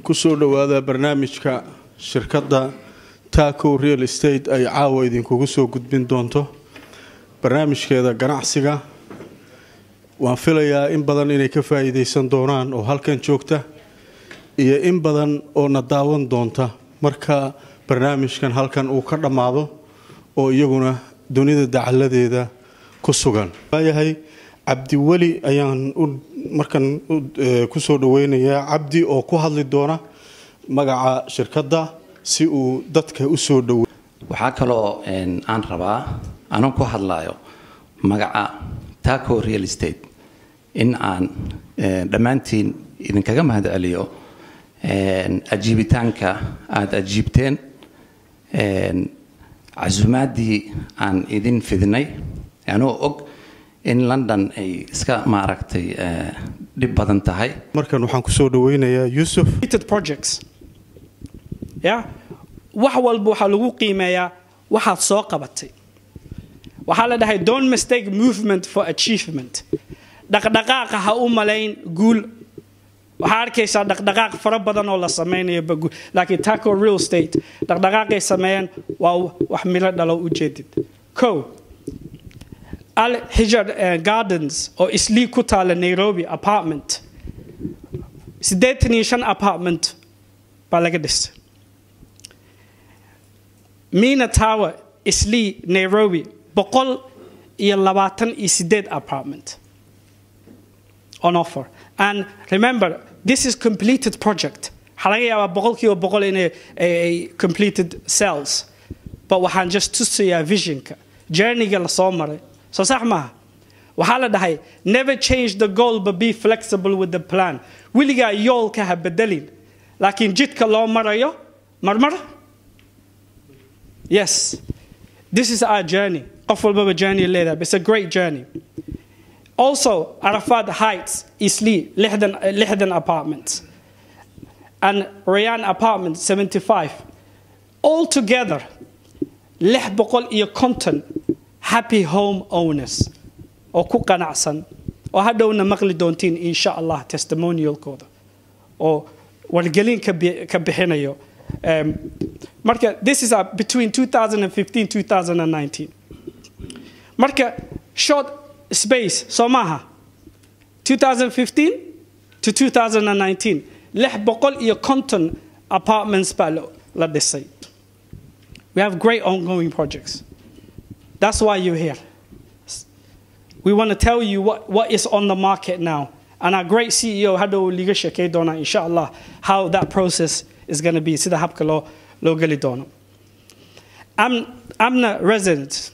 kusoo dhawaada barnaamijka shirkadda Taco Real Estate ay caawa idinkugu soo gudbin doonto barnaamijkeeda ganacsiga. waan filayaa in badan inay ka faa'iideysan doonaan oo halkan joogta iyo in badan oo na daawan doonta marka barnaamijkan halkan uu ka dhamaado oo iyaguna dunida dacaladeeda ku sugan. waayahay Cabdi Wali ayaan markan ku soo dhaweynayaa Cabdi oo ku hadli doona magaca shirkadda si uu dadka u soo dhaweeyo. waxaa kaloo aan rabaa anoo ku hadlayo magaca Taco Real Estate in aan dhamaantiin idinkaga mahadceliyo ajiibitaanka aad ajiibteen casuumaadii aan idin fidnay anoo og in London ay iska maaragtay dib badan tahay. markan waxaan ku soo dhaweynayaa Yusuf. projects wax walba waxa lagu qiimeeyaa waxaad soo qabatay. waxaa la dhahay don't mistake movement for achievement. dhaqdhaqaaqa ha u malayn guul. waxaa arkaysaa dhaqdhaqaaq fara badan oo la sameynayo laakiin Taco Real Estate dhaqdhaqaaqay sameeyeen waa wax miro dhalo u jeedid. Al Hijar Gardens oo isli ku taala Nairobi apartment 85 apartment baa laga dhisay. Mina Tower isli Nairobi 128 apartment on offer. And remember, this is completed project. Halaya boqolkiiba boqol in a completed cells. But waxaan just tusaya visionka journey-ga la soo maray. So sax ma waxa la dhahay never change the goal but be flexible with the plan. Wiliga yoolka ha bedelin laakiin jidka loo marayo marmar. Yes, this is our journey. Qof walba journey leedahay. It's a great journey. Also, Arafat Heights, Isli, Lehden Apartments, and Rayan Apartments, 75. All together, Leh Bokol iyo content, happy home owners. O ku qanacsan, o hadhowna maqli doontiin insha Allah testimonial kooda. O wargelin ka bixinayo. Marka, this is between 2015 2019. Marka, short space Somaha 2015 to 2019 leh boqol iyo content apartments palo la dhisay. We have great ongoing projects. That's why you're here. We want to tell you what is on the market now, and our great CEO hado liga sheekay doona inshallah how that process is going to be sida habka loo gali doono. I'm a resident.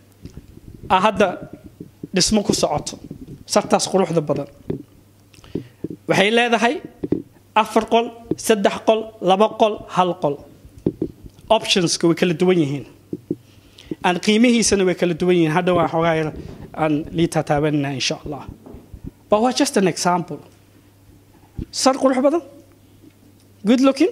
I had the dhismo ku socoto sartaas quruxda badan waxay leedahay 4 qol 3 qol 2 qol 1 qol options way kala duwan yihiin aan qiimihiisana way kala duwan yihiin hadda waan xogaa aan liita taabanna insha Allah. But what just an example sar qurux badan good looking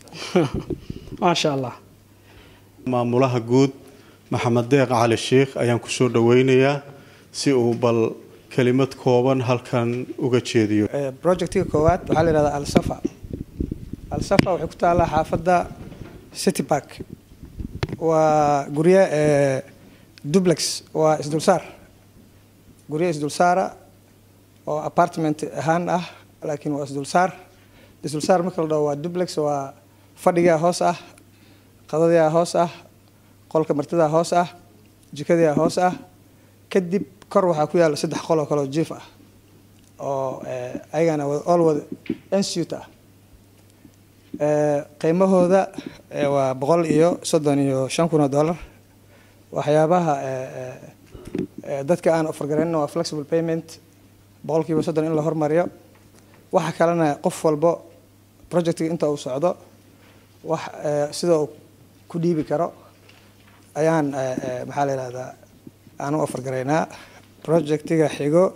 masha Allah. maamulaha guud Maxamed Deeq Cali Sheekh ayaan ku soo dhaweynayaa si uu bal kalimad kooban halkan uga jeediyo. projectiga koowaad waxa la yiraahdaa Al Safa. Al Safa waxay ku taala xaafadda City Park. waa guriye duplex waa isdulsaar. guriye isdulsaara oo apartment ahaan ah laakiin waa isdulsaar. isdulsaar marka la dhaho waa duplex waa fadhiga hoos ah, qadada hoos ah, qolka martida hoos ah, jikada hoos ah. kadib kor waxa ku yaala 3 qol oo kale jiif ah oo ayagana all wada ensuite ah. qiimahooda waa $135,000. waxyaabaha dadka aan offer gareyn waa flexible payment 30% in la hormariyo. waxa kalena qof walba projectiga inta uu socdo wax sida uu ku dhiibi karo ayaan maxaa la yiraahdaa aan offer gareynaa. projectiga xigo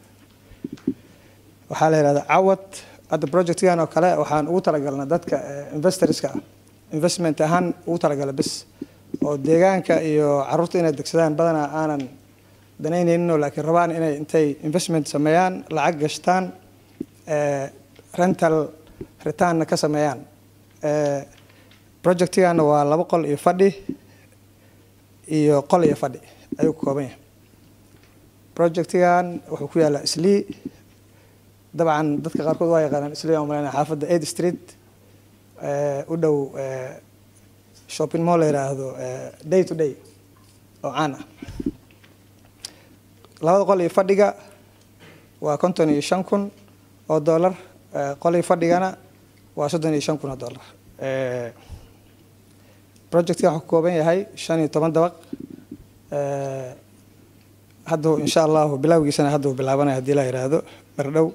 waxaa la yiraahdaa Awad. hadda projectigan oo kale waxaan ugu talagalnaa dadka investorska investment ahaan ugu talagalay bas oo deegaanka iyo carruurta inay degsadaan badana aanan danaynaynin laakiin rabaan inay intay investment sameeyaan lacag gashtaan rental ritaanna ka sameeyaan. Projectigaana waa 2 qol iyo fadhi iyo qol iyo fadhi ayuu ka kooban yahay. Projectigan wuxuu ku yaalaa Islii. dabcan dadka qaarkood waa yaqaanaan Islii oo malayna xaafadda 8th Street u dhow shopping mall la yiraahdo day to day oo caan ah. 2 qol iyo fadhiga waa $55,000 oo dollar. qol iyo fadhigana waa $35,000 oo dollar. Projectka wuxuu ka kooban yahay 15 dabaq. hadda insha Allah bilowgiisana hadda uu bilaabanaya hadii la yiraahdo bardhow.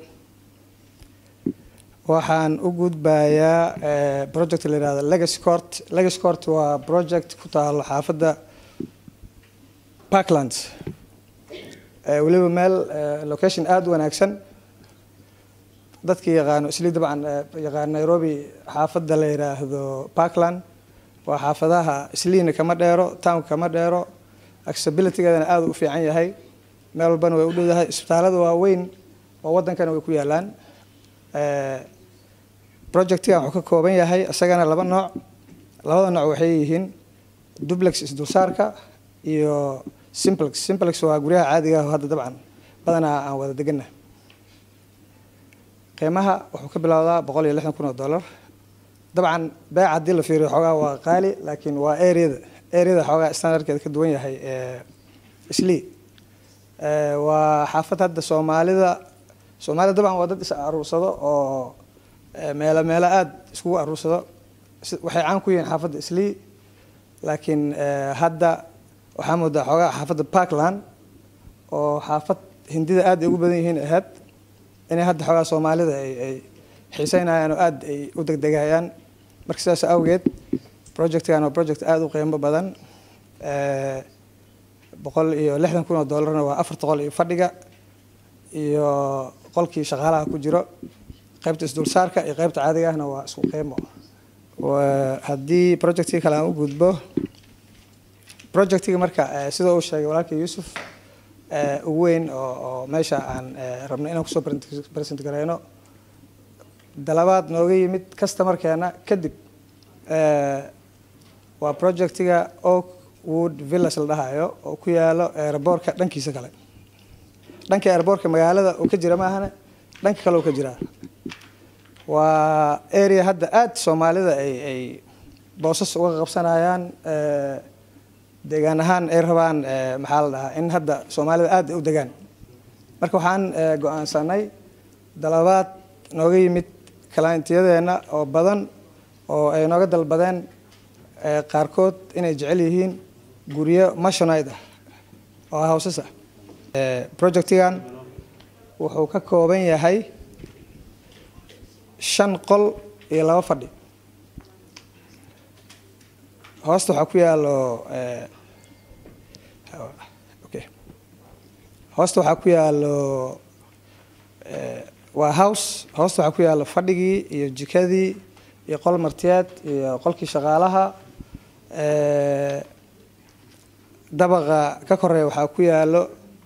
waxaan u gudbayaa project la yiraahdo Legacy Court. Legacy Court waa project ku taal xaafadda Parklands. waliba meel location aad u wanaagsan. dadkii yaqaano Islii dabcan yaqaan Nairobi xaafadda la yiraahdo Parkland waa xaafadaha Isliina kama dheero, town kama dheero. Accessibility-geedana aad u fiican yahay. meel walbana way u dhowdahay. isbitaalada waaweyn oo wadankana way ku yaalaan. projectiga wuxuu ka kooban yahay asagana 2 nooc. labada nooc waxay yihiin duplex isdulsaarka iyo simplex. Simplex waa guryaha caadiga ah hadda dabcan badanaa aan wada degannahay. qiimaha wuxuu ka bilowdaa $160,000 oo dollar. dabcan beec haddii la fiiriyo xoogaa waa qaali laakiin waa area xoogaa standardkeeda ka duwan yahay Islii. waa xaafad hadda Soomaalida dabcan waa dad is aruursado oo meelo aad iskugu aruursado. waxay caan ku yihiin xaafadda Islii laakiin hadda waxaa moodaa xoogaa xaafadda Parkland oo xaafad Hindida aad ugu badan yihiin ahayd inay hadda xoogaa Soomaalida ay xiiseynayaan oo aad ay u degdegayaan. marka sidaas awgeed projectkan waa project aad u qiimo badan. $160,000 oo dollarna waa 4 qol iyo fadhiga iyo qolkii shaqaalaha ku jiro. qaybta isdulsaarka iyo qaybta caadiga ahna waa isku qiimo. haddii projectiga kale aan u gudbo, projectiga marka sida uu sheegay walaalkii Yusuf ugu weyn oo meesha aan rabno inaan kusoo present gareyno dalabaad nooga yimid customerkeena kadib. waa projectiga Oakwood Villas la dhahayo oo ku yaalo airportka dhankiisa kale. dhanka airportka magaalada uu ka jira maahane dhanka kale uu ka jiraa. waa area hadda aad Soomaalida ay boosas uga qabsanayaan. deegaan ahaan ay rabaan maxaa la dhahaa in hadda Soomaalida aad u degaan. marka waxaan go'aansanay dalabaad nooga yimid clientyadeena oo badan oo ay nooga dalbadeen qaarkood inay jecel yihiin guryo mansionite ah oo houses ah. projectigan wuxuu ka kooban yahay 5 qol iyo 2 fadhi. hoosta waxaa ku yaalo hoosta waxaa ku yaalo waa house. hoosta waxaa ku yaalo fadhigii iyo jikadii iyo qol martiyeed iyo qolkii shaqaalaha. dabaqa ka koreeya waxaa ku yaalo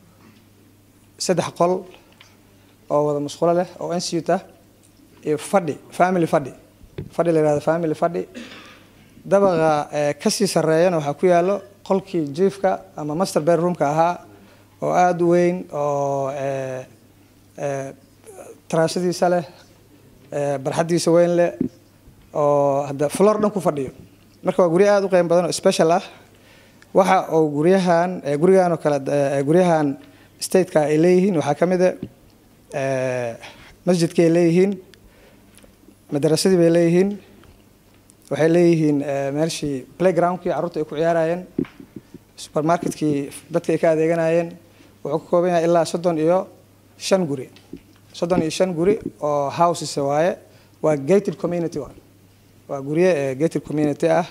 3 qol oo wada musqulo leh oo ensuite ah iyo fadhi family fadhi la yiraahdo family fadhi. dabaqa ka sii sareeyana waxaa ku yaalo qolkii jiifka ama master bedroomka ahaa oo aad u weyn oo taraashadiisa leh barxadiisa weyn leh oo hadda floor dhan ku fadhiyo. marka waa guryo aad u qiimo badan oo special ah. waxa oo gurigan oo kale guryahan state-ka ay leeyihiin waxaa ka mid ah masjidka ay leeyihiin, madrasadii bay leeyihiin, waxay leeyihiin meeshii playgroundkii carruurta ay ku ciyaarayeen, supermarketkii dadka ay ka adeeganayeen. wuxuu ka kooban yahay ilaa 35 guri. 35 guri oo houses waaye. waa gated community waa guryo gated community ah.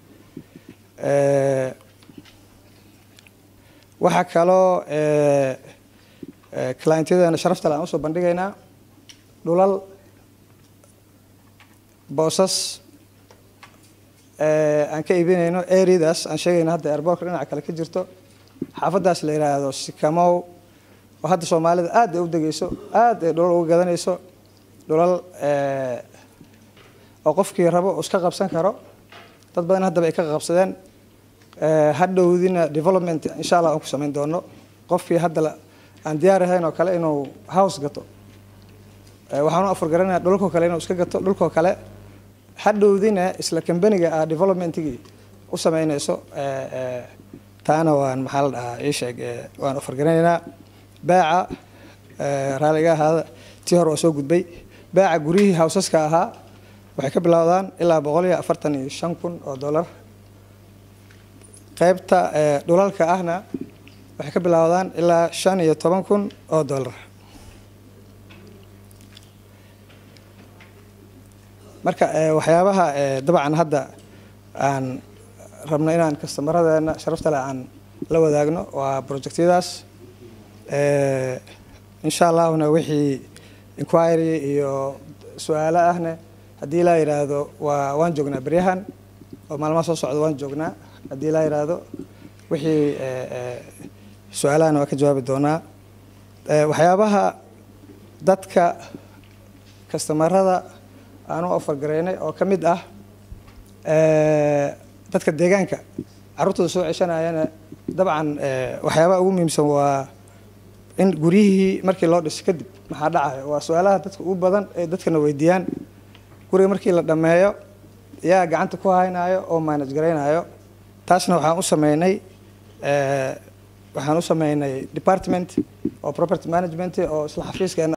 waxaa kaloo clientyadeena sharafta leh aan usoo bandhigaynaa dhulal boosas aan ka iibinayno areadaas aan sheegayno hadda airportka dhinaca kale ka jirto. xaafadaas la yiraahdo Sikamow oo hadda Soomaalida aad ay u degayso, aad ay dhulal uga gadanayso. dhulal oo qofkii rabo uu iska qabsan karo dad badan haddaba ay ka qabsadeen hadhowdina development insha Allah aan ku samayn doono qofkii hadda aan diyaar ahayn oo kale inuu house gato waxaan u afurgaranayaa dhulka kale inuu iska gato dhulka kale hadhowdina isla company-ga development-gii u sameynayso taana waan maxaa la dhahaa ii sheeg waan afurgaranaynaa baaca raaliga ahaada tii hore oo soo gudbay baaca guriyihii houseska ahaa waxay ka bilowdaan ilaa $145,000 qaybta dhulalka ahna waxay ka bilowdaan ilaa $15,000 marka waxyaabaha dabcan hadda aan rabno inaan customer-adeena sharafta leh aan la wadaagno waa project-yadaas insha Allahna wixii inquiry iyo su'aalo ahna haddii la yiraahdo waan joognaa baryahan oo maalmaha soo socda waan joognaa haddii la yiraahdo wixii su'aalaana waa ka jawaabi doonaa waxyaabaha dadka customer-ada aan u afurgareynay oo ka mid ah dadka deegaanka carruurtooda soo ceshanayana dabcan waxyaabaha ugu muhiimsan waa in guriyihii markii loo dhiso kadib maxaa dhacayo waa su'aalaha dadka ugu badan ee dadkana weydiiyaan guriga markii la dhameeyo yaa gacanta ku haynayo oo manage gareynayo taasna waxaan u sameynay department oo property management oo isla xafiiskeena